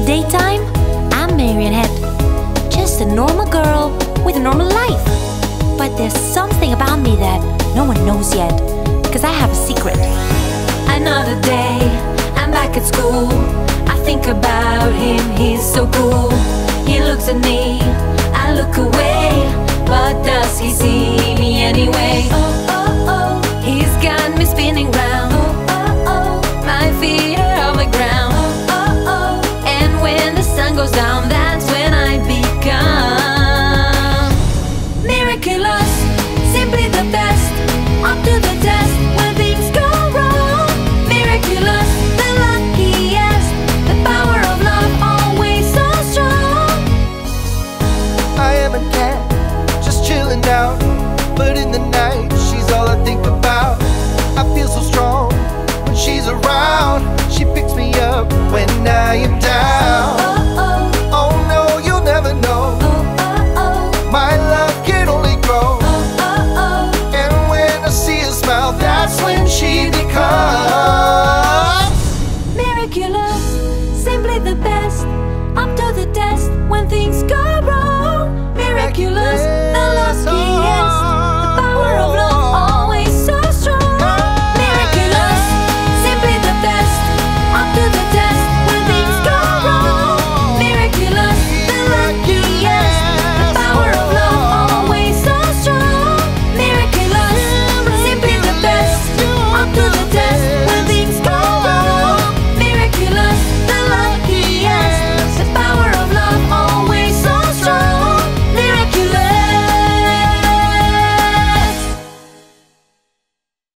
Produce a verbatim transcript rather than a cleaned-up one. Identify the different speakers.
Speaker 1: daytime, I'm Marionette, just a normal girl with a normal life. But there's something about me that no one knows yet, cause I have a secret. Another day, I'm back at school. I think about him, he's so cool. He looks at me, I look away, but does he see